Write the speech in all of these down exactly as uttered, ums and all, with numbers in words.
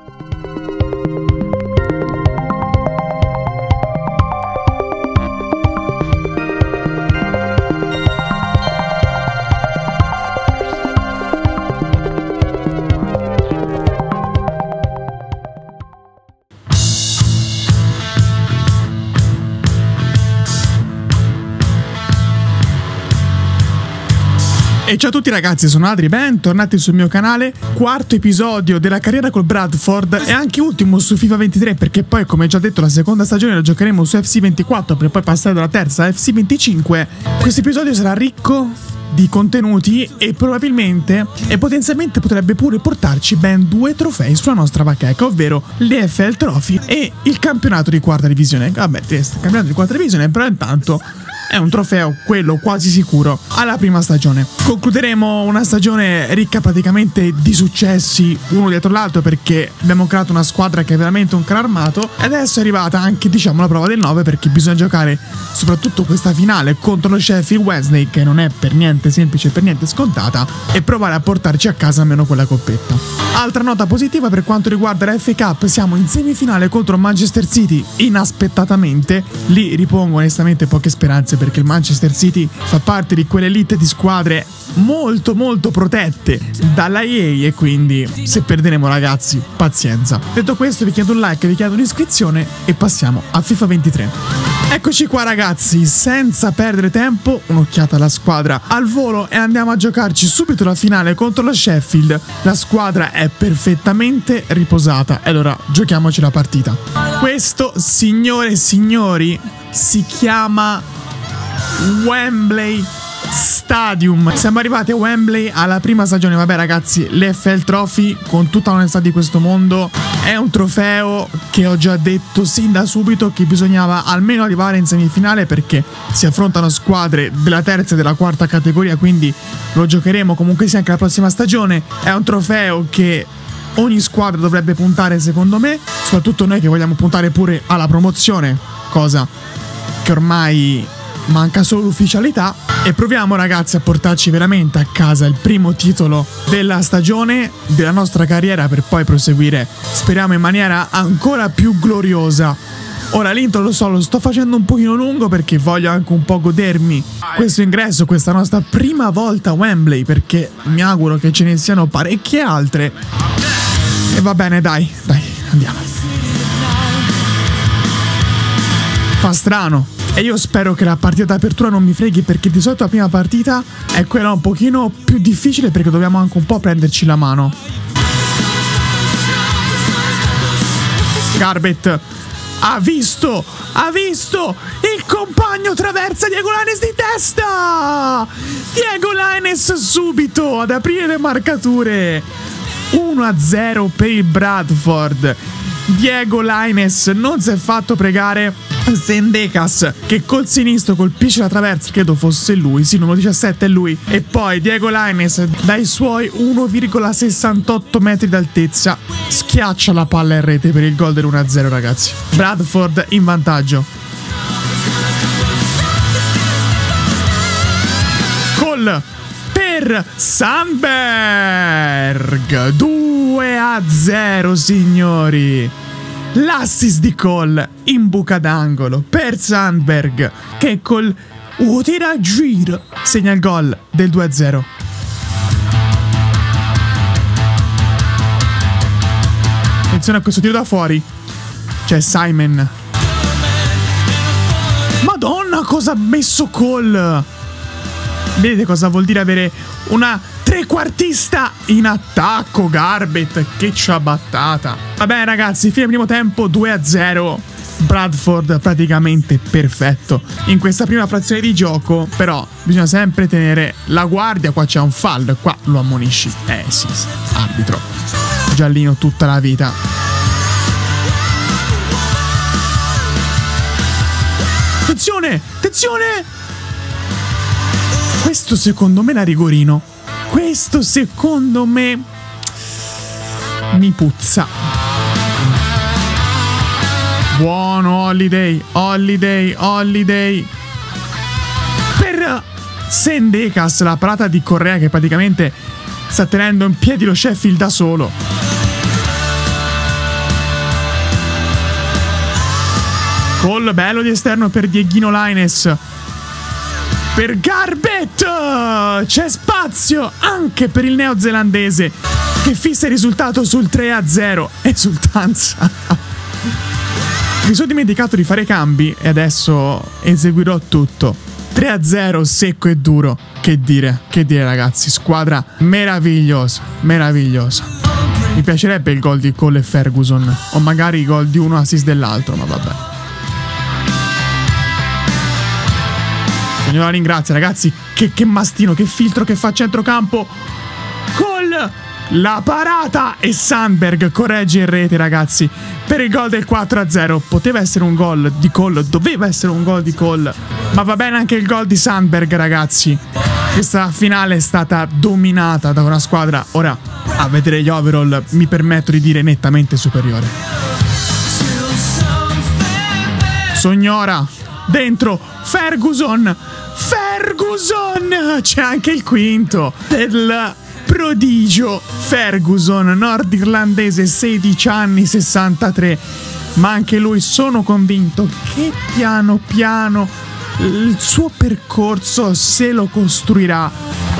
E ciao a tutti ragazzi, sono Adri, bentornati sul mio canale. Quarto episodio della carriera col Bradford e anche ultimo su FIFA ventitré, perché poi, come già detto, la seconda stagione la giocheremo su F C ventiquattro per poi passare dalla terza a F C venticinque. Questo episodio sarà ricco di contenuti e probabilmente e potenzialmente potrebbe pure portarci ben due trofei sulla nostra bacheca, ovvero l'E F L Trophy e il campionato di quarta divisione. Vabbè, il campionato di quarta divisione, però intanto è un trofeo, quello quasi sicuro, alla prima stagione. Concluderemo una stagione ricca praticamente di successi uno dietro l'altro, perché abbiamo creato una squadra che è veramente un carro armato. E adesso è arrivata anche, diciamo, la prova del nove, perché bisogna giocare soprattutto questa finale contro lo Sheffield Wednesday, che non è per niente semplice, per niente scontata, e provare a portarci a casa almeno quella coppetta. Altra nota positiva per quanto riguarda la F A Cup: siamo in semifinale contro Manchester City, inaspettatamente. Lì ripongo onestamente poche speranze, perché il Manchester City fa parte di quell'elite di squadre molto molto protette dalla E A, e quindi se perderemo, ragazzi, pazienza. Detto questo, vi chiedo un like, vi chiedo un'iscrizione e passiamo a FIFA ventitré. Eccoci qua ragazzi, senza perdere tempo, un'occhiata alla squadra al volo e andiamo a giocarci subito la finale contro la Sheffield. La squadra è perfettamente riposata e allora giochiamoci la partita. Questo, signore e signori, si chiama Wembley Stadium. Siamo arrivati a Wembley alla prima stagione. Vabbè ragazzi, l'E F L Trophy, con tutta l'onestà di questo mondo, è un trofeo che ho già detto sin da subito che bisognava almeno arrivare in semifinale, perché si affrontano squadre della terza e della quarta categoria, quindi lo giocheremo comunque sia anche la prossima stagione. È un trofeo che ogni squadra dovrebbe puntare, secondo me, soprattutto noi che vogliamo puntare pure alla promozione, cosa che ormai manca solo l'ufficialità. E proviamo ragazzi a portarci veramente a casa il primo titolo della stagione, della nostra carriera, per poi proseguire, speriamo, in maniera ancora più gloriosa. Ora l'intro, lo so, lo sto facendo un pochino lungo perché voglio anche un po' godermi questo ingresso, questa nostra prima volta a Wembley, perché mi auguro che ce ne siano parecchie altre. E va bene, dai, dai, andiamo. Fa strano. E io spero che la partita d'apertura non mi freghi, perché di solito la prima partita è quella un pochino più difficile, perché dobbiamo anche un po' prenderci la mano. Garbett ha visto, ha visto il compagno, traversa Diego Lainez di testa. Diego Lainez subito ad aprire le marcature. uno a zero per il Bradford. Diego Lainez non si è fatto pregare. Sendekas che col sinistro colpisce la traversa, credo fosse lui, sì, numero diciassette è lui. E poi Diego Lainez dai suoi uno virgola sessantotto metri d'altezza schiaccia la palla in rete per il gol del uno a zero ragazzi. Bradford in vantaggio. Gol per Sandberg, due a zero signori. L'assist di Cole in buca d'angolo per Sandberg, che col uh, tira a giro segna il gol del due a zero. Attenzione a questo tiro da fuori. C'è Simon. Madonna, cosa ha messo Cole! Vedete cosa vuol dire avere una trequartista in attacco? Garbett, che ciabattata. Vabbè ragazzi, fine primo tempo, due a zero. Bradford praticamente perfetto in questa prima frazione di gioco, però bisogna sempre tenere la guardia. Qua c'è un fallo, qua lo ammonisci. Eh sì, sì, arbitro giallino tutta la vita. Attenzione, attenzione. Questo secondo me è la rigorino. Questo secondo me mi puzza. Buono Holiday, Holiday, Holiday. Per Sendekas, la parata di Correa che praticamente sta tenendo in piedi lo Sheffield da solo. Cole, bello di esterno per Dieguino Lainez. Per Garbett. C'è spazio anche per il neozelandese che fissa il risultato sul tre a zero. Esultanza. Mi sono dimenticato di fare cambi e adesso eseguirò tutto. tre a zero secco e duro. Che dire, che dire ragazzi, squadra meravigliosa, meravigliosa. Mi piacerebbe il gol di Cole e Ferguson, o magari i gol di uno assist dell'altro, ma vabbè. Signora ringrazia ragazzi, che, che mastino, che filtro che fa a centrocampo. Cole, la parata e Sandberg corregge in rete ragazzi per il gol del quattro a zero. Poteva essere un gol di Cole, doveva essere un gol di Cole, ma va bene anche il gol di Sandberg ragazzi. Questa finale è stata dominata da una squadra, ora a vedere gli overall mi permetto di dire nettamente superiore. Signora, dentro Ferguson, Ferguson, c'è anche il quinto del prodigio Ferguson, nordirlandese, sedici anni, sessantatré, ma anche lui sono convinto che piano piano il suo percorso se lo costruirà.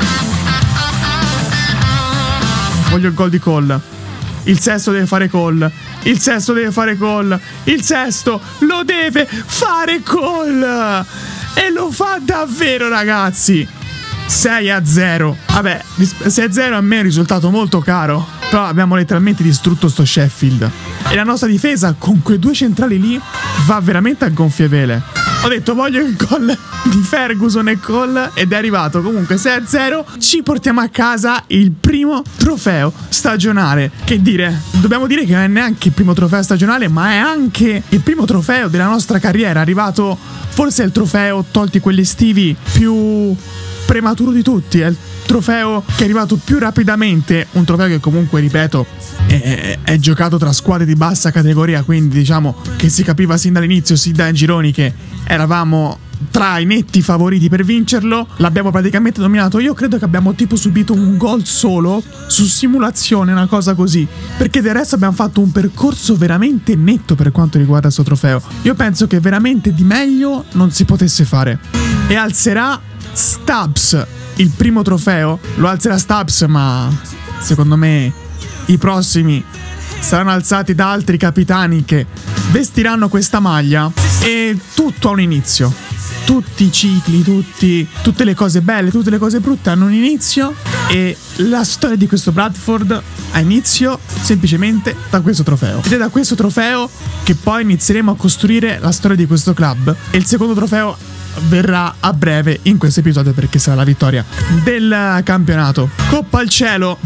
Voglio il gol di Cole. Il sesto deve fare Cole. Il sesto deve fare Cole. Il sesto lo deve fare Cole. E lo fa davvero ragazzi. sei a zero. Vabbè, sei a zero a me è un risultato molto caro, però abbiamo letteralmente distrutto sto Sheffield. E la nostra difesa con quei due centrali lì va veramente a gonfie vele. Ho detto voglio il gol di Ferguson e Cole ed è arrivato. Comunque sei a zero. Ci portiamo a casa il primo trofeo stagionale. Che dire, dobbiamo dire che non è neanche il primo trofeo stagionale, ma è anche il primo trofeo della nostra carriera. È arrivato, forse è il trofeo, tolti quelli estivi, più prematuro di tutti. È il trofeo che è arrivato più rapidamente. Un trofeo che comunque, ripeto, è, è giocato tra squadre di bassa categoria, quindi diciamo che si capiva sin dall'inizio, sin dai gironi, che eravamo tra i netti favoriti per vincerlo. L'abbiamo praticamente dominato. Io credo che abbiamo tipo subito un gol solo su simulazione, una cosa così, perché del resto abbiamo fatto un percorso veramente netto per quanto riguarda questo trofeo. Io penso che veramente di meglio non si potesse fare. E alzerà Stubbs il primo trofeo. Lo alzerà Stubbs, ma secondo me i prossimi saranno alzati da altri capitani che vestiranno questa maglia. E tutto ha un inizio. Tutti i cicli, tutti, tutte le cose belle, tutte le cose brutte hanno un inizio. E la storia di questo Bradford ha inizio semplicemente da questo trofeo. Ed è da questo trofeo che poi inizieremo a costruire la storia di questo club. E il secondo trofeo verrà a breve in questo episodio, perché sarà la vittoria del campionato. Coppa al cielo.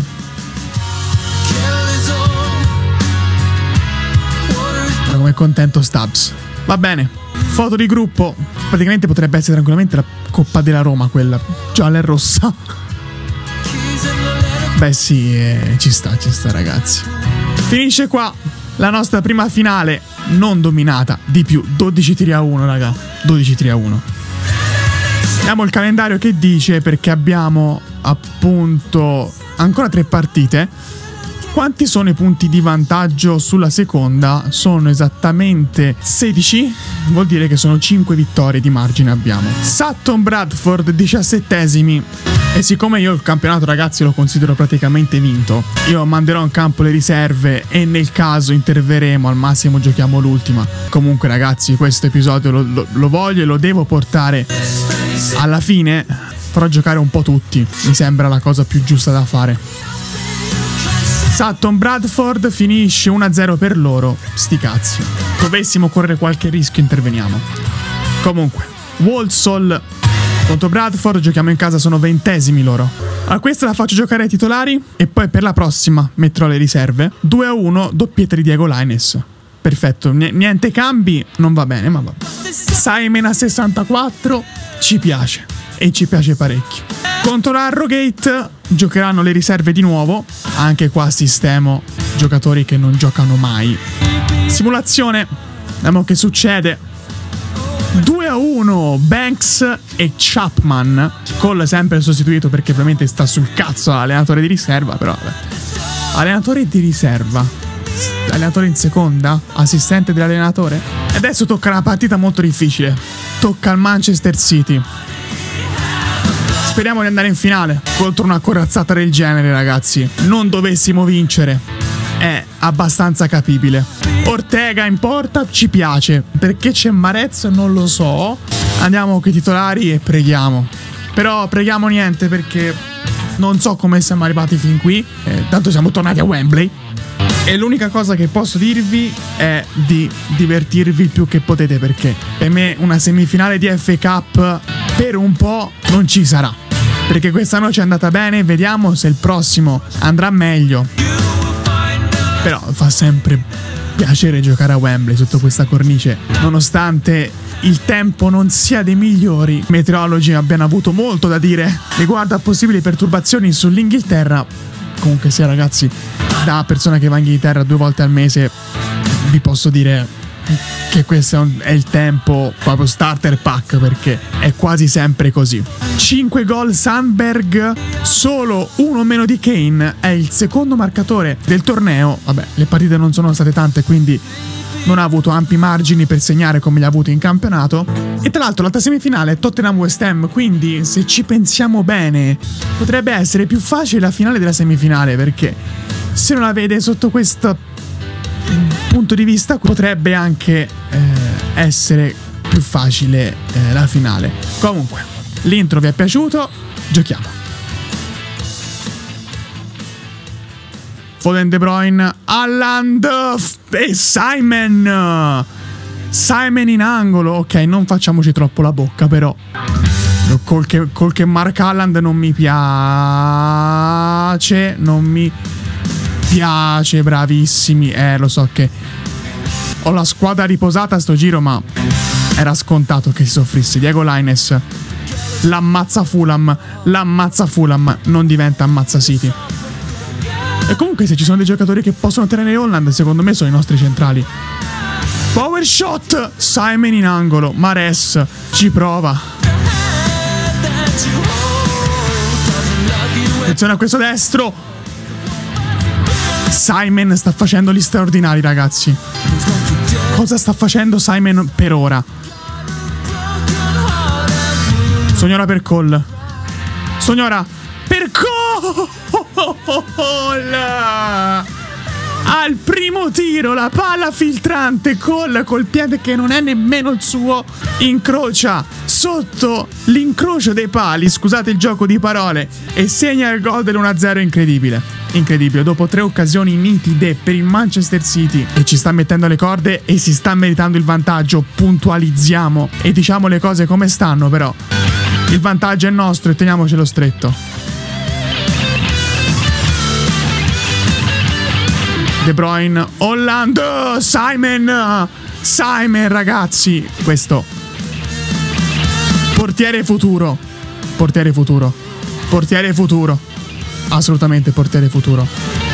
Come contento Stubbs. Va bene. Foto di gruppo. Praticamente potrebbe essere tranquillamente la Coppa della Roma, quella gialla e rossa. Beh sì, eh, ci sta, ci sta ragazzi. Finisce qua la nostra prima finale non dominata di più. dodici tiri a uno raga. dodici tiri a uno. Vediamo il calendario che dice, perché abbiamo appunto ancora tre partite. Quanti sono i punti di vantaggio sulla seconda? Sono esattamente sedici, vuol dire che sono cinque vittorie di margine abbiamo. Sutton Bradford diciassettesimi. E siccome io il campionato ragazzi lo considero praticamente vinto, io manderò in campo le riserve e nel caso interverremo, al massimo giochiamo l'ultima. Comunque ragazzi, questo episodio lo, lo, lo voglio e lo devo portare alla fine. Farò giocare un po' tutti, mi sembra la cosa più giusta da fare. Sutton Bradford finisce uno a zero per loro. Sti cazzi. Dovessimo correre qualche rischio interveniamo. Comunque Walsall contro Bradford, giochiamo in casa, sono ventesimi loro. A questa la faccio giocare ai titolari e poi per la prossima metterò le riserve. due a uno, doppietta di Diego Lainez. Perfetto, niente cambi, non va bene, ma va bene. Simon a sessantaquattro, ci piace. E ci piace parecchio. Contro l'Harrogate giocheranno le riserve di nuovo. Anche qua sistemo giocatori che non giocano mai. Simulazione. Vediamo che succede. due a uno Banks e Chapman. Cole sempre sostituito perché ovviamente sta sul cazzo all'allenatore di riserva. Però vabbè. Allenatore di riserva. Allenatore in seconda? Assistente dell'allenatore? E adesso tocca una partita molto difficile. Tocca al Manchester City. Speriamo di andare in finale contro una corazzata del genere, ragazzi. Non dovessimo vincere, è abbastanza capibile. Ortega in porta ci piace. Perché c'è Marez non lo so. Andiamo con i titolari e preghiamo. Però preghiamo niente perché non so come siamo arrivati fin qui. eh, Tanto siamo tornati a Wembley. E l'unica cosa che posso dirvi è di divertirvi il più che potete, perché per me una semifinale di F A Cup per un po' non ci sarà. Perché quest'anno ci è andata bene, vediamo se il prossimo andrà meglio. Però fa sempre piacere giocare a Wembley sotto questa cornice, nonostante il tempo non sia dei migliori. I meteorologi abbiano avuto molto da dire riguardo a possibili perturbazioni sull'Inghilterra. Comunque sia, ragazzi, da persona che va in Inghilterra due volte al mese vi posso dire che questo è, un, è il tempo proprio starter pack, perché è quasi sempre così. cinque gol Sandberg, solo uno meno di Kane, è il secondo marcatore del torneo. Vabbè, le partite non sono state tante, quindi non ha avuto ampi margini per segnare come li ha avuti in campionato. E tra l'altro l'altra semifinale è Tottenham-West Ham, quindi se ci pensiamo bene potrebbe essere più facile la finale della semifinale, perché se non la vede sotto questo punto di vista potrebbe anche eh, essere più facile eh, la finale. Comunque, l'intro vi è piaciuto? Giochiamo. Foden, De Bruyne, Haaland e Simon. Simon in angolo. Ok, non facciamoci troppo la bocca, però col che, col che Mark Haaland non mi piace. Non mi piace, bravissimi. Eh, lo so che ho la squadra riposata a sto giro, ma era scontato che si soffrisse. Diego Lainez l'ammazza Fulham, l'ammazza Fulham, non diventa ammazza City. E comunque se ci sono dei giocatori che possono tenere Holland, secondo me sono i nostri centrali. Power shot, Simon in angolo, Mahrez ci prova. Attenzione a questo destro. Simon sta facendo gli straordinari, ragazzi. Cosa sta facendo Simon per ora? Signora per Cole. Signora per Cole. Al primo tiro la palla filtrante. Cole col piede che non è nemmeno il suo incrocia sotto l'incrocio dei pali, scusate il gioco di parole, e segna il gol dell'uno a zero. Incredibile. Incredibile, dopo tre occasioni nitide per il Manchester City, che ci sta mettendo le corde e si sta meritando il vantaggio. Puntualizziamo e diciamo le cose come stanno, però il vantaggio è nostro e teniamocelo stretto. De Bruyne, Holland, Simon, Simon, ragazzi, questo portiere futuro, portiere futuro, portiere futuro, assolutamente portiere futuro.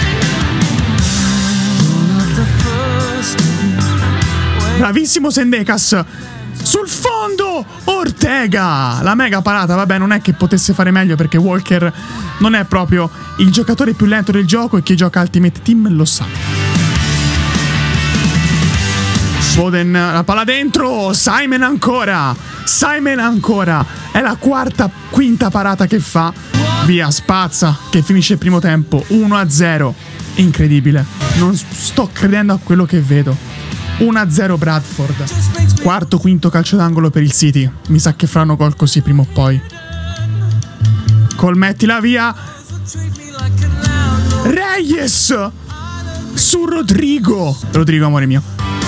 Bravissimo Sendekas, sul fondo Ortega, la mega parata. Vabbè, non è che potesse fare meglio, perché Walker non è proprio il giocatore più lento del gioco e chi gioca Ultimate Team lo sa. Foden, la palla dentro, Simon ancora, Simon ancora, è la quarta, quinta parata che fa. Via, spazza, che finisce il primo tempo, uno a zero, incredibile, non sto credendo a quello che vedo. uno a zero Bradford. Quarto, quinto calcio d'angolo per il City. Mi sa che faranno gol così prima o poi. Cole, mettila via. Reyes su Rodrigo. Rodrigo, amore mio.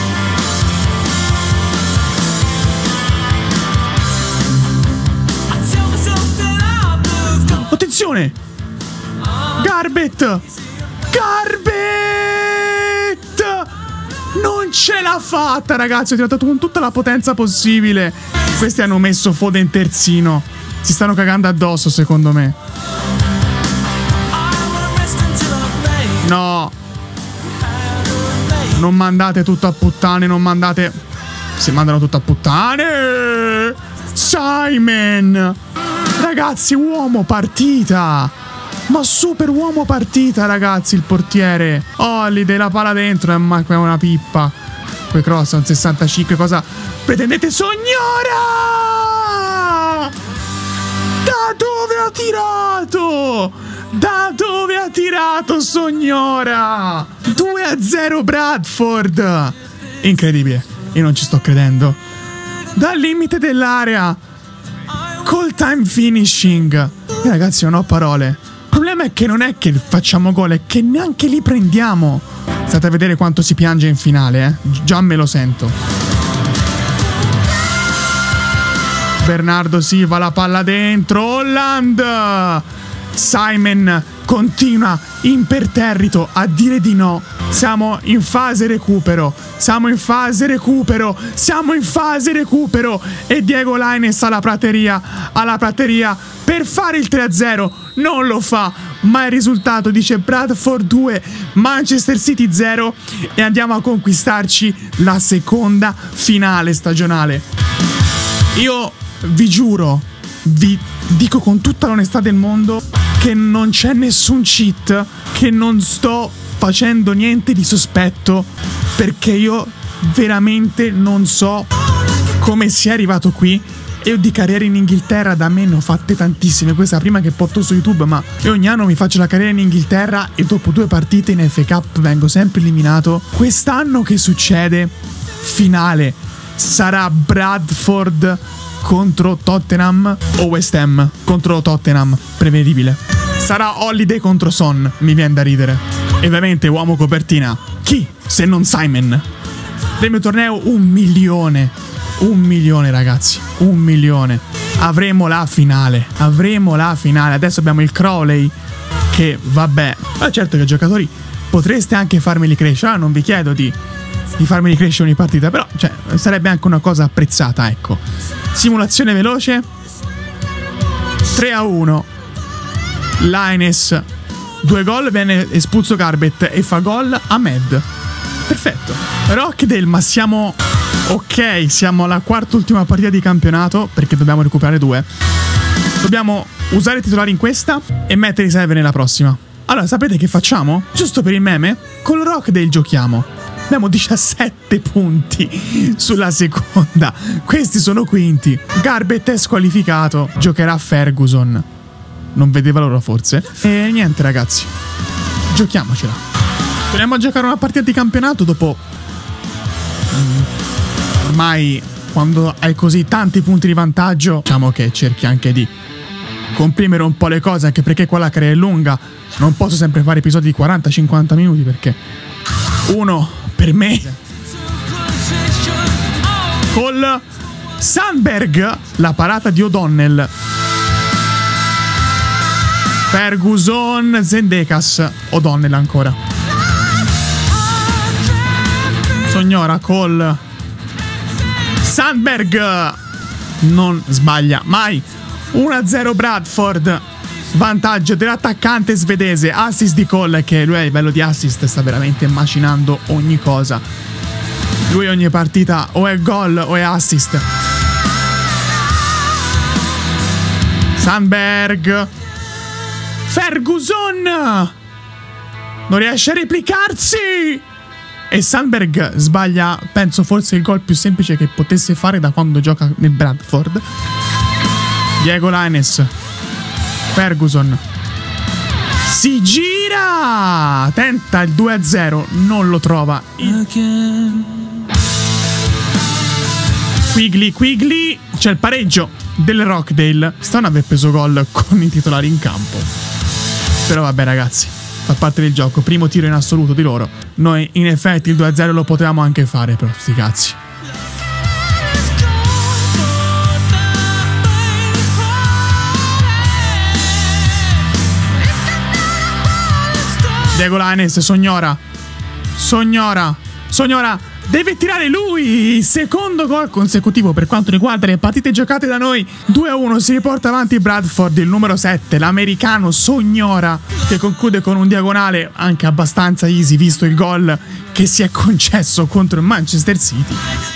Attenzione. Garbett. Garbett. Non ce l'ha fatta, ragazzi. Ho tirato con tutta la potenza possibile. Questi hanno messo Foden terzino. Si stanno cagando addosso, secondo me. No. Non mandate tutto a puttane. Non mandate. Si mandano tutto a puttane. Simon. Ragazzi, uomo partita. Ma super uomo partita, ragazzi, il portiere. Holiday, la palla dentro, è una pippa. quei cross a un sessantacinque. Cosa pretendete, signora? Da dove ha tirato? Da dove ha tirato, signora? due a zero Bradford. Incredibile, io non ci sto credendo. Dal limite dell'area, col time finishing. Io, ragazzi, non ho parole. Il problema è che non è che facciamo gol, è che neanche li prendiamo. State a vedere quanto si piange in finale, eh? Già me lo sento. Bernardo Silva, la palla dentro. Holland. Simon continua imperterrito a dire di no. Siamo in fase recupero. Siamo in fase recupero. Siamo in fase recupero. E Diego Lainez alla prateria. Alla prateria per fare il tre a zero. Non lo fa. Ma il risultato dice Bradford due, Manchester City zero. E andiamo a conquistarci la seconda finale stagionale. Io vi giuro, vi dico con tutta l'onestà del mondo che non c'è nessun cheat, che non sto facendo niente di sospetto, perché io veramente non so come sia arrivato qui. Io di carriere in Inghilterra da me ne ho fatte tantissime. Questa è la prima che porto su YouTube, ma io ogni anno mi faccio la carriera in Inghilterra e dopo due partite in F A Cup vengo sempre eliminato. Quest'anno che succede? Finale. Sarà Bradford contro Tottenham o West Ham contro Tottenham, prevedibile. Sarà Holiday contro Son, mi viene da ridere. E ovviamente uomo copertina, chi se non Simon? Del mio torneo un milione. Un milione, ragazzi, un milione. Avremo la finale, avremo la finale. Adesso abbiamo il Crowley che, vabbè, ma certo che giocatori potreste anche farmeli crescere. Non vi chiedo di, di farmeli crescere ogni partita, però cioè, sarebbe anche una cosa apprezzata, ecco. Simulazione veloce. tre a uno. Lainez, due gol, viene espulso Garbett e fa gol Ahmed. Perfetto. Rockdale, ma siamo... Ok, siamo alla quarta ultima partita di campionato, perché dobbiamo recuperare due. Dobbiamo usare i titolari in questa e mettere i server nella prossima. Allora, sapete che facciamo? Giusto per il meme, con Rockdale giochiamo. Abbiamo diciassette punti sulla seconda. Questi sono quinti. Garbett è squalificato. Giocherà Ferguson. Non vedeva loro forse. E niente, ragazzi. Giochiamocela. Torniamo a giocare una partita di campionato dopo... Mm. Ormai quando hai così tanti punti di vantaggio, diciamo che cerchi anche di comprimere un po' le cose, anche perché qua la carriera è lunga. Non posso sempre fare episodi di quaranta cinquanta minuti, perché uno per me col Sandberg, la parata di O'Donnell, Ferguson, Zendekas, O'Donnell ancora, Signora col Sandberg, non sbaglia mai. uno a zero Bradford, vantaggio dell'attaccante svedese. Assist di Cole, che lui a livello di assist sta veramente macinando ogni cosa. Lui ogni partita o è gol o è assist. Sandberg, Ferguson non riesce a replicarsi e Sandberg sbaglia, penso forse il gol più semplice che potesse fare da quando gioca nel Bradford. Diego Lainez, Ferguson si gira, tenta il due a zero, non lo trova. Quigley, Quigley, c'è il pareggio del Rockdale. Stanno aver preso gol con i titolari in campo, però vabbè, ragazzi, fa parte del gioco. Primo tiro in assoluto di loro. Noi in effetti il due a zero lo potevamo anche fare, però sti cazzi. Diego Lainez, Signora Signora Signora deve tirare lui il secondo gol consecutivo per quanto riguarda le partite giocate da noi. Due a uno, si riporta avanti Bradford, il numero sette, l'americano Signora, che conclude con un diagonale anche abbastanza easy visto il gol che si è concesso contro il Manchester City.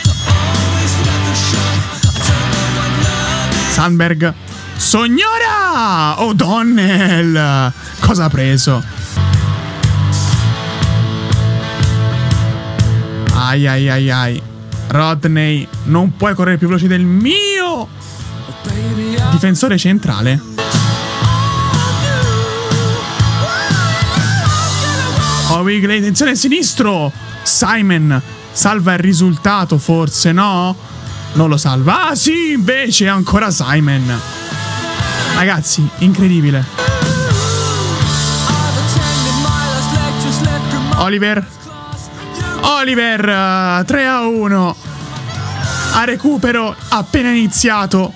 Sandberg, Signora, O'Donnell, cosa ha preso? Ai ai ai ai. Rodney, non puoi correre più veloce del mio difensore centrale. Oh, Wigley, attenzione sinistro. Simon salva il risultato, forse no? Non lo salva. Ah sì, invece ancora Simon. Ragazzi, incredibile. Oliver. Oliver, tre a uno. A recupero appena iniziato.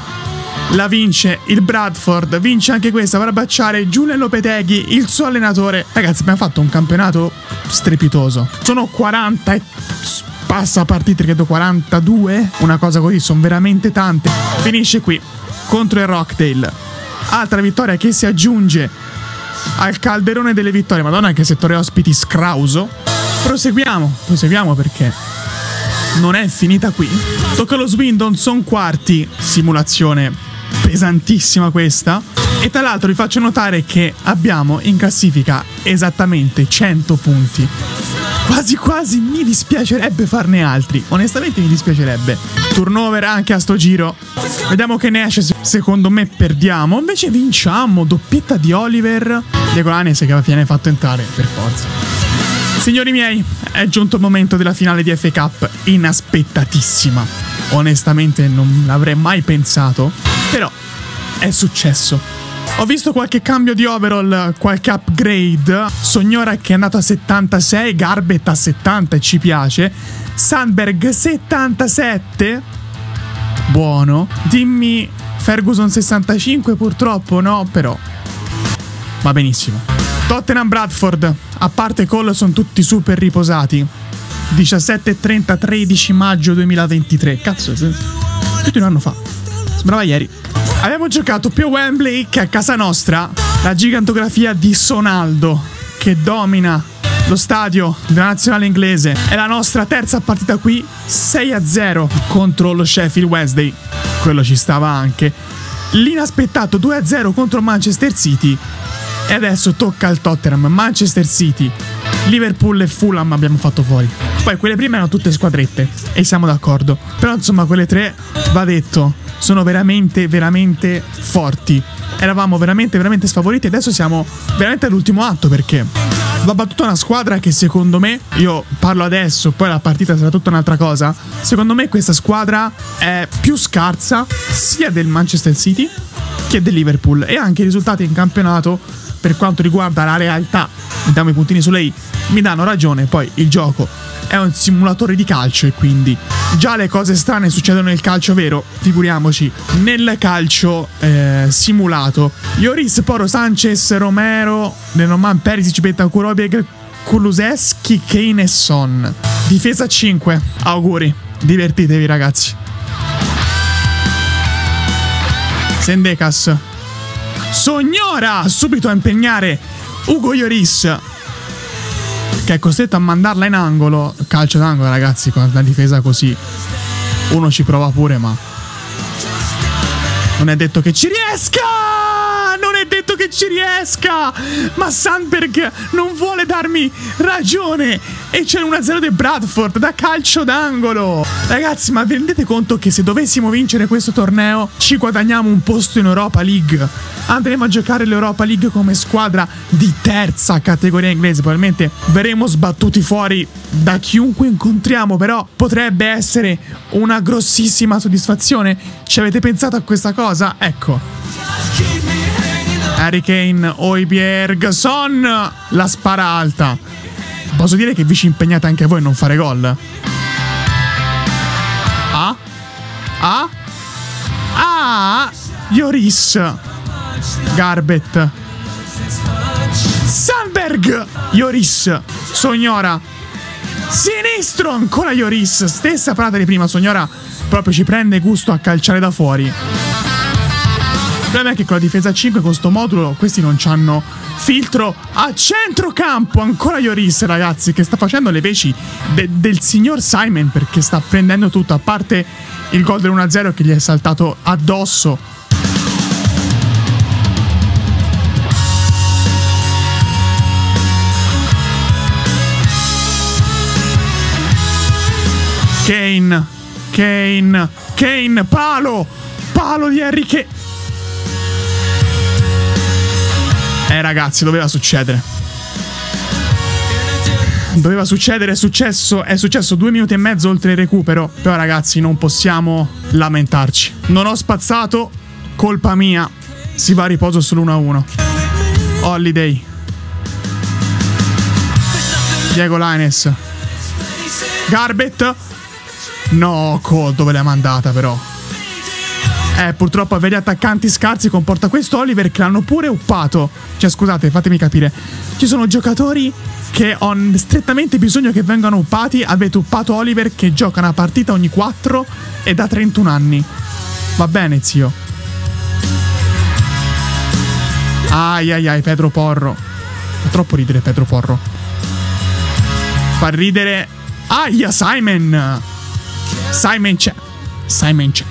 La vince il Bradford. Vince anche questa per abbracciare Julian Lopetegui, il suo allenatore. Ragazzi, abbiamo fatto un campionato strepitoso. Sono quaranta e passa partite, credo quarantadue. Una cosa così, sono veramente tante. Finisce qui contro il Rockdale. Altra vittoria che si aggiunge al calderone delle vittorie. Madonna, che settore ospiti scrauso. Proseguiamo, proseguiamo perché non è finita qui. Tocca allo Swindon, son quarti. Simulazione pesantissima questa. E tra l'altro vi faccio notare che abbiamo in classifica esattamente cento punti. Quasi quasi mi dispiacerebbe farne altri. Onestamente mi dispiacerebbe. Turnover anche a sto giro. Vediamo che ne esce. Secondo me perdiamo. Invece vinciamo. Doppietta di Oliver. Diego Lainez che alla fine è fatto entrare per forza. Signori miei, è giunto il momento della finale di F A Cup, inaspettatissima. Onestamente non l'avrei mai pensato, però è successo. Ho visto qualche cambio di overall, qualche upgrade. Sognora che è andato a settantasei, Garbett a settanta e ci piace. Sandberg settantasette, buono. Dimmi Ferguson sessantacinque, purtroppo no, però va benissimo. Tottenham Bradford, a parte Cole, sono tutti super riposati. diciassette e trenta, tredici maggio duemilaventitré. Cazzo, più di un anno fa. Sembrava ieri. Abbiamo giocato più a Wembley che a casa nostra. La gigantografia di Sonaldo che domina lo stadio della nazionale inglese. È la nostra terza partita qui, sei a zero contro lo Sheffield Wednesday. Quello ci stava anche. L'inaspettato due a zero contro Manchester City. E adesso tocca al Tottenham, Manchester City, Liverpool e Fulham abbiamo fatto fuori. Poi quelle prime erano tutte squadrette e siamo d'accordo. Però insomma quelle tre, va detto, sono veramente veramente forti. Eravamo veramente veramente sfavoriti e adesso siamo veramente all'ultimo atto perché va battuta una squadra che secondo me, io parlo adesso, poi la partita sarà tutta un'altra cosa. Secondo me questa squadra è più scarsa sia del Manchester City che del Liverpool e anche i risultati in campionato. Per quanto riguarda la realtà, mettiamo i puntini su lei, mi danno ragione. Poi il gioco è un simulatore di calcio e quindi già le cose strane succedono nel calcio vero, figuriamoci nel calcio eh, simulato. Lloris, Poro, Sanchez, Romero, Lenormand, Perisic, Bentancur, Obieg, Kulusevski, Kane e Son. Difesa cinque. Auguri, divertitevi ragazzi. Sendekas, Sognora subito a impegnare Ugo Lloris che è costretto a mandarla in angolo. Calcio d'angolo ragazzi, con la difesa così uno ci prova pure, ma non è detto che ci riesca. Non è detto che ci riesca. Ma Sandberg non vuole darmi ragione e c'è un uno a zero del Bradford da calcio d'angolo. Ragazzi, ma vi rendete conto che se dovessimo vincere questo torneo ci guadagniamo un posto in Europa League? Andremo a giocare l'Europa League come squadra di terza categoria inglese. Probabilmente verremo sbattuti fuori da chiunque incontriamo, però potrebbe essere una grossissima soddisfazione. Ci avete pensato a questa cosa? Ecco, Harry Kane, Højbjerg, Son, la spara alta. Posso dire che vi ci impegnate anche voi a non fare gol? Ah? Ah? Ah? Lloris, Garbett, Sandberg, Lloris, Sognora, sinistro, ancora Lloris. Stessa parata di prima. Sognora proprio ci prende gusto a calciare da fuori. Il problema è che con la difesa cinque, con sto modulo, questi non c'hanno filtro a centrocampo. Ancora Lloris, ragazzi, che sta facendo le veci de del signor Simon, perché sta prendendo tutto, a parte il gol dell'uno a zero che gli è saltato addosso. Kane. Kane. Kane. Palo. Palo di Harry Kane. Eh ragazzi, doveva succedere. Doveva succedere, è successo. È successo due minuti e mezzo oltre il recupero. Però ragazzi, non possiamo lamentarci. Non ho spazzato, colpa mia. Si va a riposo solo uno a uno. Holiday. Diego Lainez. Garbett. No, Cole, dove l'hai mandata però? Eh, purtroppo avere attaccanti scarsi comporta questo. Oliver che l'hanno pure uppato. Cioè, scusate, fatemi capire. Ci sono giocatori che ho strettamente bisogno che vengano uppati. Avete uppato Oliver che gioca una partita ogni quattro e da trentuno anni. Va bene, zio. Ai ai ai, Pedro Porro. Fa troppo ridere Pedro Porro. Fa ridere. Aia, Simon. Simon c'è. Simon c'è.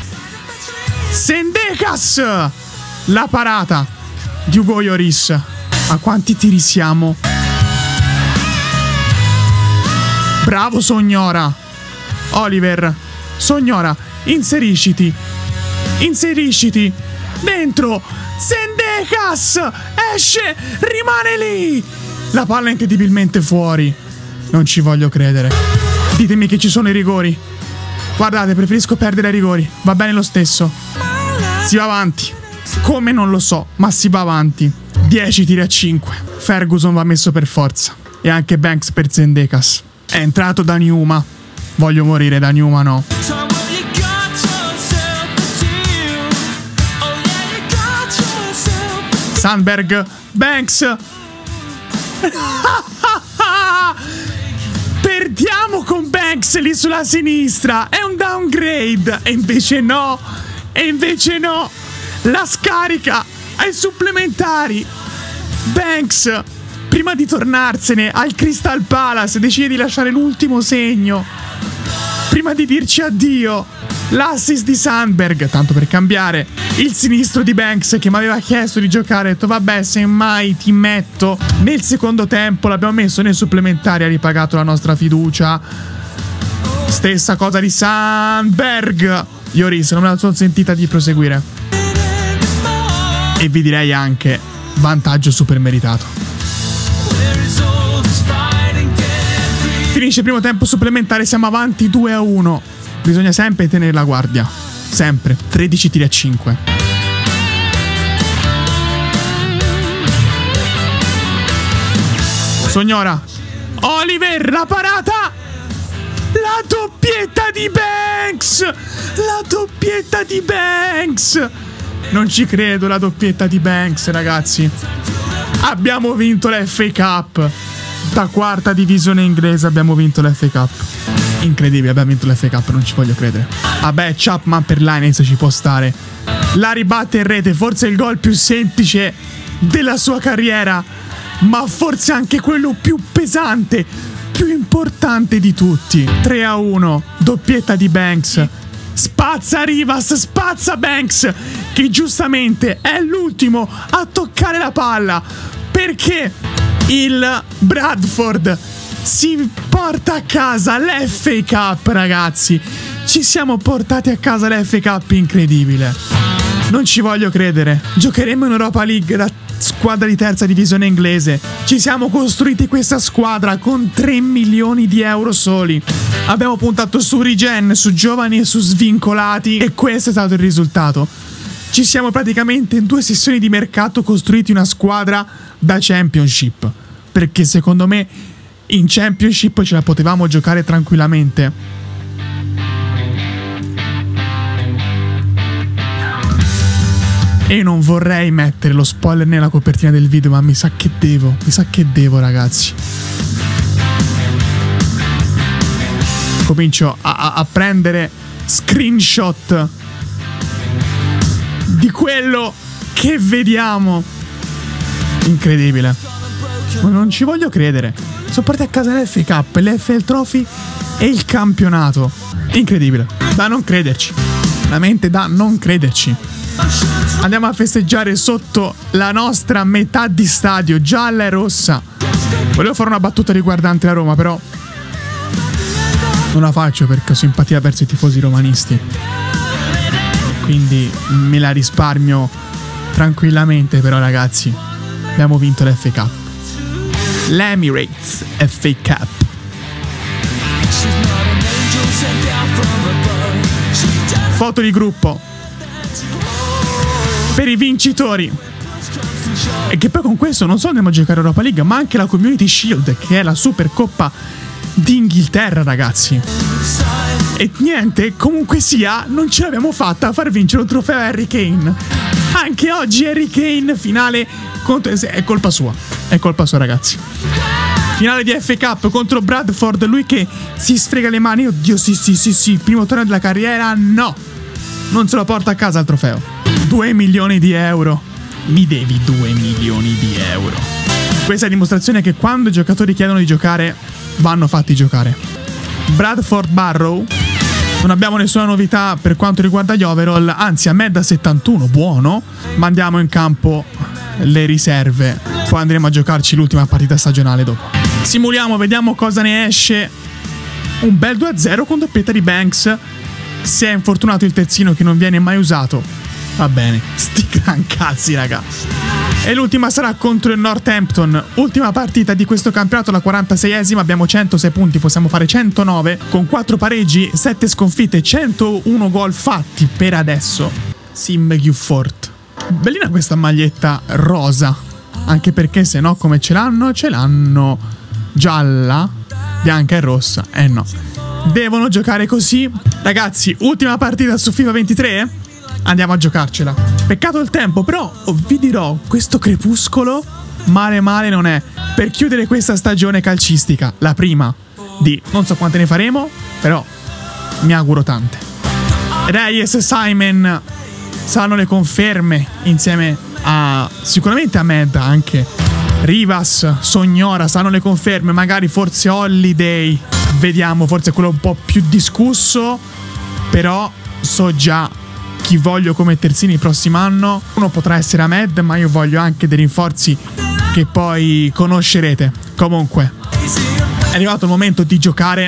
Sendekas. La parata di Ugo Lloris. A quanti tiri siamo? Bravo Sognora. Oliver. Sognora. Inserisciti. Inserisciti. Dentro. Sendekas. Esce. Rimane lì. La palla è incredibilmente fuori. Non ci voglio credere. Ditemi che ci sono i rigori. Guardate, preferisco perdere ai rigori. Va bene lo stesso. Si va avanti. Come non lo so, ma si va avanti. dieci tiri a cinque. Ferguson va messo per forza. E anche Banks per Sendekas. È entrato Dani Uma. Voglio morire, Dani Uma no. Sandberg. Banks. Perdiamo con Banks lì sulla sinistra. È un downgrade. E invece no. E invece no. La scarica ai supplementari. Banks, prima di tornarsene al Crystal Palace, decide di lasciare l'ultimo segno. Prima di dirci addio. L'assist di Sandberg, tanto per cambiare. Il sinistro di Banks che mi aveva chiesto di giocare. Ha detto vabbè, semmai ti metto. Nel secondo tempo l'abbiamo messo nei supplementari. Ha ripagato la nostra fiducia. Stessa cosa di Sandberg. Lloris, non me la sono sentita di proseguire. E vi direi anche vantaggio super meritato. Finisce il primo tempo supplementare, siamo avanti due a uno. Bisogna sempre tenere la guardia. Sempre. tredici tiri a cinque. Sognora. Oliver, la parata. La doppietta di Banks. La doppietta di Banks. Non ci credo, la doppietta di Banks, ragazzi. Abbiamo vinto l'F A Cup. Da quarta divisione inglese abbiamo vinto l'F A Cup. Incredibile, abbiamo vinto l'F A Cup, non ci voglio credere. Vabbè, Chapman per Lainez ci può stare. La ribatte in rete, forse il gol più semplice della sua carriera, ma forse anche quello più pesante, più importante di tutti. tre a uno, doppietta di Banks. Spazza Rivas, spazza Banks, che giustamente è l'ultimo a toccare la palla, perché il Bradford si porta a casa l'F A Cup, ragazzi. Ci siamo portati a casa l'F A Cup, incredibile. Non ci voglio credere. Giocheremo in Europa League, la squadra di terza divisione inglese. Ci siamo costruiti questa squadra con tre milioni di euro soli. Abbiamo puntato su regen, su giovani e su svincolati, e questo è stato il risultato. Ci siamo praticamente in due sessioni di mercato costruiti una squadra da Championship, perché secondo me in Championship ce la potevamo giocare tranquillamente. E non vorrei mettere lo spoiler nella copertina del video, ma mi sa che devo, mi sa che devo, ragazzi. Comincio a, a, a prendere screenshot di quello che vediamo. Incredibile. Non ci voglio credere. Sono partiti a casa l'F A Cup, l'F L Trophy e il campionato. Incredibile. Da non crederci. Veramente da non crederci. Andiamo a festeggiare sotto la nostra metà di stadio, gialla e rossa. Volevo fare una battuta riguardante la Roma, però non la faccio perché ho simpatia verso i tifosi romanisti, quindi me la risparmio tranquillamente. Però ragazzi, abbiamo vinto l'F A Cup, l'Emirates F A Cup. Foto di gruppo per i vincitori, e che poi con questo non solo andiamo a giocare Europa League, ma anche la Community Shield, che è la Supercoppa d'Inghilterra, ragazzi. E niente, comunque sia, non ce l'abbiamo fatta a far vincere un trofeo a Harry Kane. Anche oggi Harry Kane, finale contro... è colpa sua, è colpa sua, ragazzi. Finale di F A Cup contro Bradford, lui che si sfrega le mani. Oddio, sì, sì, sì, sì, primo torneo della carriera, no, non se lo porta a casa il trofeo. Due milioni di euro. Mi devi due milioni di euro. Questa è dimostrazione che quando i giocatori chiedono di giocare, vanno fatti giocare. Bradford Barrow. Non abbiamo nessuna novità per quanto riguarda gli overall, anzi a me da settantuno, buono. Mandiamo in campo le riserve, poi andremo a giocarci l'ultima partita stagionale dopo. Simuliamo, vediamo cosa ne esce. Un bel due a zero con doppietta di Banks. Se è infortunato il terzino che non viene mai usato, va bene, sti gran cazzi, raga. E l'ultima sarà contro il Northampton. Ultima partita di questo campionato, la quarantaseiesima. Abbiamo centosei punti, possiamo fare centonove con quattro pareggi, sette sconfitte, centouno gol fatti per adesso. Sim Giuffort. Bellina questa maglietta rosa, anche perché se no come ce l'hanno? Ce l'hanno gialla, bianca e rossa. Eh no, devono giocare così. Ragazzi, ultima partita su FIFA ventitré. Andiamo a giocarcela. Peccato il tempo, però vi dirò, questo crepuscolo male male non è. Per chiudere questa stagione calcistica, la prima di non so quante ne faremo, però mi auguro tante. Reyes e Simon saranno le conferme, insieme a sicuramente a Med, anche Rivas, Sognora saranno le conferme. Magari forse Holiday, vediamo, forse quello un po' più discusso, però so già chi voglio come terzini il prossimo anno. Uno potrà essere Ahmed, ma io voglio anche dei rinforzi che poi conoscerete. Comunque è arrivato il momento di giocare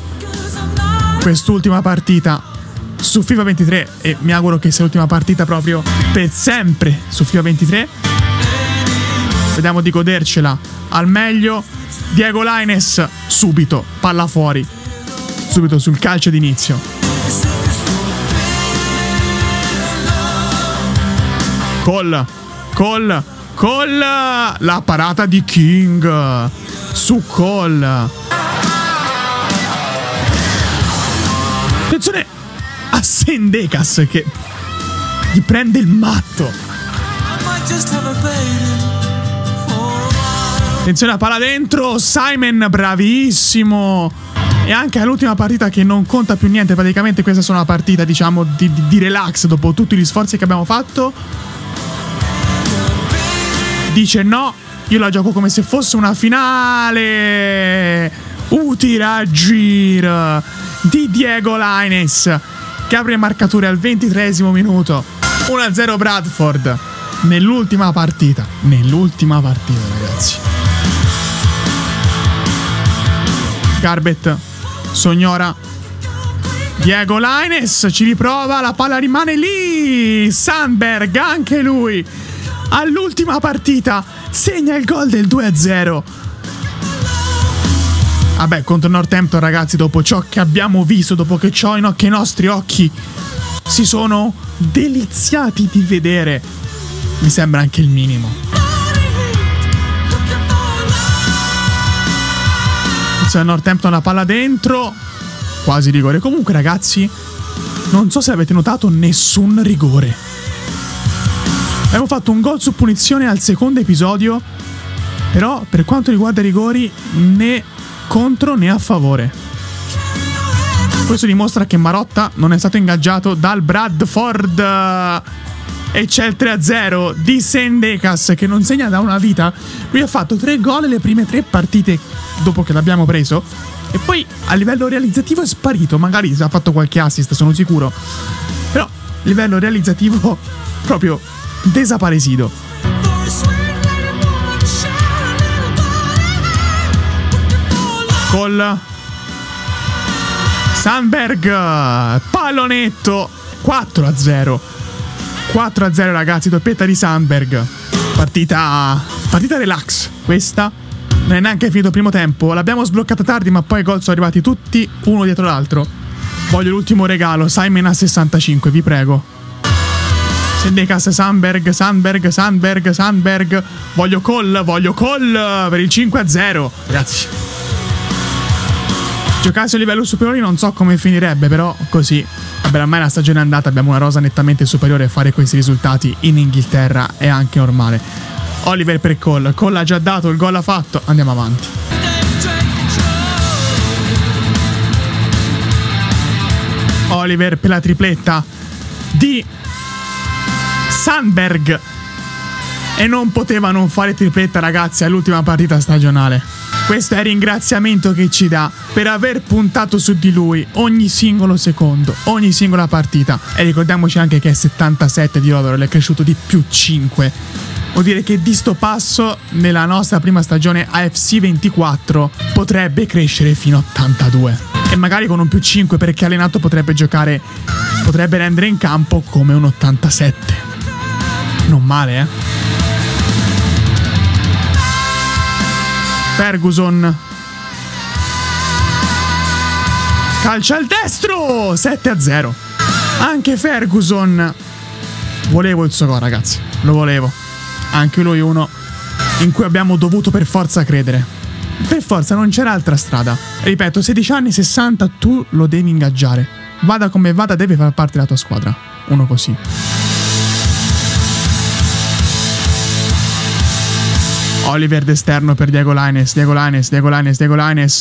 quest'ultima partita su FIFA ventitré, e mi auguro che sia l'ultima partita proprio per sempre su FIFA ventitré. Vediamo di godercela al meglio. Diego Lainez, subito palla fuori, subito sul calcio d'inizio. Col, Col, Col, la parata di King su Col. Attenzione a Sendekas che gli prende il matto. Attenzione a palla dentro, Simon bravissimo. E anche all'ultima partita che non conta più niente, praticamente questa è una partita diciamo di, di, di relax dopo tutti gli sforzi che abbiamo fatto. Dice no, io la gioco come se fosse una finale. Utiragir di Diego Lainez che apre marcature al ventitreesimo minuto. uno a zero Bradford nell'ultima partita. Nell'ultima partita, ragazzi. Garbett, Sognora, Diego Lainez ci riprova, la palla rimane lì. Sandberg, anche lui all'ultima partita segna il gol del due a zero. Vabbè, contro Northampton, ragazzi, dopo ciò che abbiamo visto, dopo che, ciò, no, che i nostri occhi si sono deliziati di vedere, mi sembra anche il minimo. C'è Northampton, la palla dentro, quasi rigore. Comunque, ragazzi, non so se avete notato, nessun rigore. Abbiamo fatto un gol su punizione al secondo episodio, però per quanto riguarda i rigori né contro né a favore. Questo dimostra che Marotta non è stato ingaggiato dal Bradford. E c'è il tre a zero di Sendekas che non segna da una vita. Lui ha fatto tre gol le prime tre partite dopo che l'abbiamo preso, e poi a livello realizzativo è sparito. Magari ha fatto qualche assist, sono sicuro, però a livello realizzativo proprio desaparecido. Col Sandberg, pallonetto, quattro a zero. quattro a zero ragazzi, doppietta di Sandberg. Partita, partita relax questa. Non è neanche finito il primo tempo. L'abbiamo sbloccata tardi, ma poi i gol sono arrivati tutti uno dietro l'altro. Voglio l'ultimo regalo. Simon a sessantacinque, vi prego. Sendekas, Sandberg, Sandberg, Sandberg, Sandberg. Voglio call, voglio call per il cinque a zero. Ragazzi, giocassi a livello superiore non so come finirebbe, però così. Vabbè, ormai la stagione è andata, abbiamo una rosa nettamente superiore. Fare questi risultati in Inghilterra è anche normale. Oliver per Cole. Cole ha già dato, il gol ha fatto. Andiamo avanti. Oliver per la tripletta di Sandberg. E non poteva non fare tripletta ragazzi all'ultima partita stagionale. Questo è il ringraziamento che ci dà per aver puntato su di lui ogni singolo secondo, ogni singola partita. E ricordiamoci anche che è settantasette di overall, è cresciuto di più cinque. Vuol dire che di sto passo nella nostra prima stagione A F C ventiquattro potrebbe crescere fino a ottantadue. E magari con un più cinque perché allenato potrebbe giocare, potrebbe rendere in campo come un ottantasette. Non male, eh? Ferguson. Calcia al destro, sette a zero. Anche Ferguson. Volevo il suo gol ragazzi, lo volevo. Anche lui uno in cui abbiamo dovuto per forza credere. Per forza, non c'era altra strada. Ripeto, sedici anni, sessanta, tu lo devi ingaggiare. Vada come vada, devi far parte della tua squadra. Uno così. Oliver d'esterno per Diego Lainez, Diego Lainez, Diego Lainez, Diego Lainez.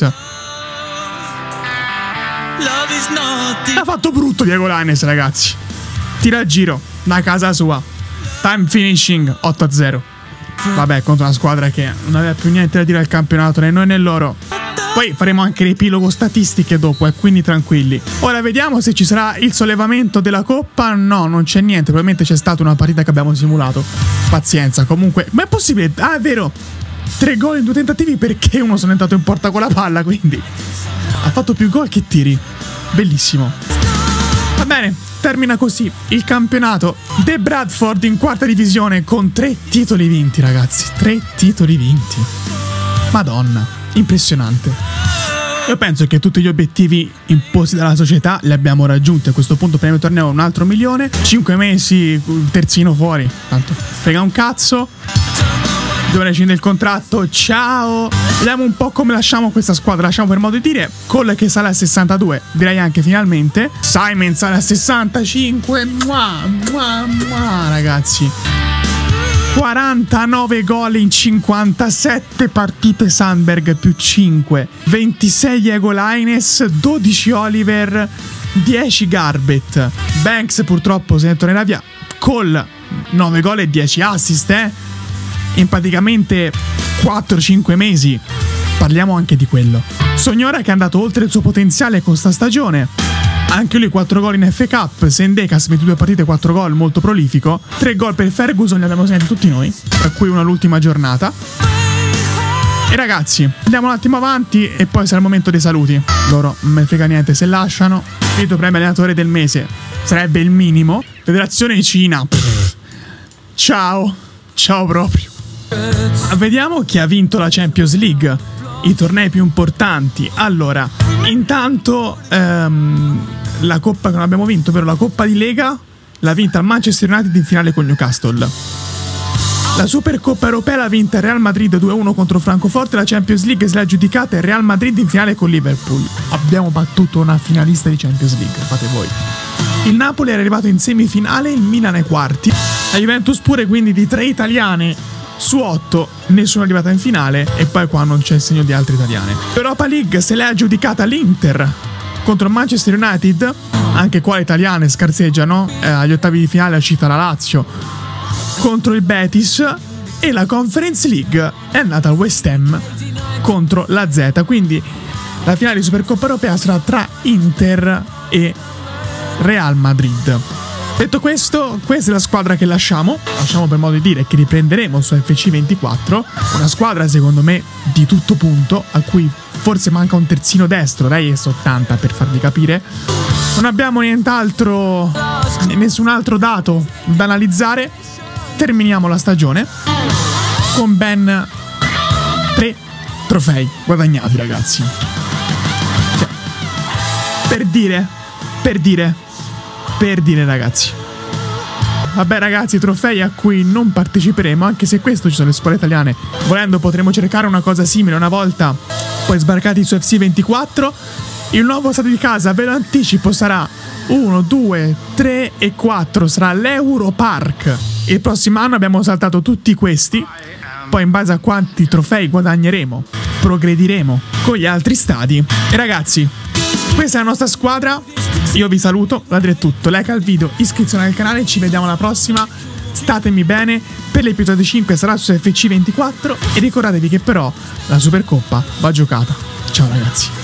Ha fatto brutto Diego Lainez ragazzi. Tira a giro da casa sua. Time finishing, otto a zero. Vabbè, contro una squadra che non aveva più niente da dire al campionato, né noi né loro. Poi faremo anche l'epilogo statistiche dopo, e eh, quindi tranquilli. Ora vediamo se ci sarà il sollevamento della coppa. No, non c'è niente, probabilmente c'è stata una partita che abbiamo simulato. Pazienza, comunque. Ma è possibile? Ah, è vero. Tre gol in due tentativi perché uno sono entrato in porta con la palla, quindi ha fatto più gol che tiri. Bellissimo. Va bene, termina così il campionato. The Bradford in quarta divisione con tre titoli vinti, ragazzi. Tre titoli vinti. Madonna, impressionante. Io penso che tutti gli obiettivi imposti dalla società li abbiamo raggiunti. A questo punto premio torneo un altro milione. Cinque mesi, terzino fuori. Tanto frega un cazzo. Dove scende il contratto, ciao. Vediamo un po' come lasciamo questa squadra. Lasciamo per modo di dire Cole che sale a sessantadue, direi anche finalmente. Simon sale a sessantacinque. Mua, mua, mua, ragazzi, quarantanove gol in cinquantasette partite Sandberg più cinque, ventisei Diego Lainez, dodici Oliver, dieci Garbett. Banks purtroppo se ne tornerà via. Cole nove gol e dieci assist, eh in praticamente quattro cinque mesi. Parliamo anche di quello. Sognora che è andato oltre il suo potenziale con sta stagione. Anche lui quattro gol in F Cup. Sendekas ventidue partite, quattro gol, molto prolifico. tre gol per Ferguson, li abbiamo segnati tutti noi, tra cui una l'ultima giornata. E ragazzi, andiamo un attimo avanti e poi sarà il momento dei saluti. Loro non me ne frega niente se lasciano. Vito premio allenatore del mese, sarebbe il minimo. Federazione Cina, pff. Ciao. Ciao proprio. Vediamo chi ha vinto la Champions League, i tornei più importanti. Allora, intanto ehm, la coppa che non abbiamo vinto, ovvero la Coppa di Lega, l'ha vinta il Manchester United in finale con Newcastle. La Supercoppa Europea l'ha vinta il Real Madrid due a uno contro Francoforte. La Champions League se l'ha aggiudicata il Real Madrid in finale con Liverpool. Abbiamo battuto una finalista di Champions League, fate voi. Il Napoli era arrivato in semifinale, il Milan ai quarti. La Juventus pure, quindi di tre italiane su otto nessuno è arrivata in finale. E poi qua non c'è il segno di altre italiane. Europa League se l'è aggiudicata l'Inter contro il Manchester United. Anche qua le italiane scarseggiano, eh, agli ottavi di finale è uscita la Lazio contro il Betis. E la Conference League è andata al West Ham contro la Z. Quindi la finale di Supercoppa Europea sarà tra Inter e Real Madrid. Detto questo, questa è la squadra che lasciamo. Lasciamo per modo di dire che riprenderemo su F C ventiquattro. Una squadra secondo me di tutto punto, a cui forse manca un terzino destro, dai S ottanta per farvi capire. Non abbiamo nient'altro, nessun altro dato da analizzare. Terminiamo la stagione con ben tre trofei guadagnati, ragazzi. Cioè, per dire, per dire, per dire, ragazzi. Vabbè, ragazzi, trofei a cui non parteciperemo, anche se questo ci sono le scuole italiane. Volendo potremo cercare una cosa simile una volta poi sbarcati su F C ventiquattro. Il nuovo stadio di casa, ve lo anticipo, sarà uno, due, tre e quattro. Sarà l'Europark. Il prossimo anno abbiamo saltato tutti questi. Poi in base a quanti trofei guadagneremo, progrediremo con gli altri stadi. E ragazzi, questa è la nostra squadra. Io vi saluto, l'adri è tutto. Like al video, iscrizione al canale, ci vediamo alla prossima. Statemi bene. Per l'episodio cinque sarà su F C ventiquattro. E ricordatevi che però la Supercoppa va giocata. Ciao ragazzi.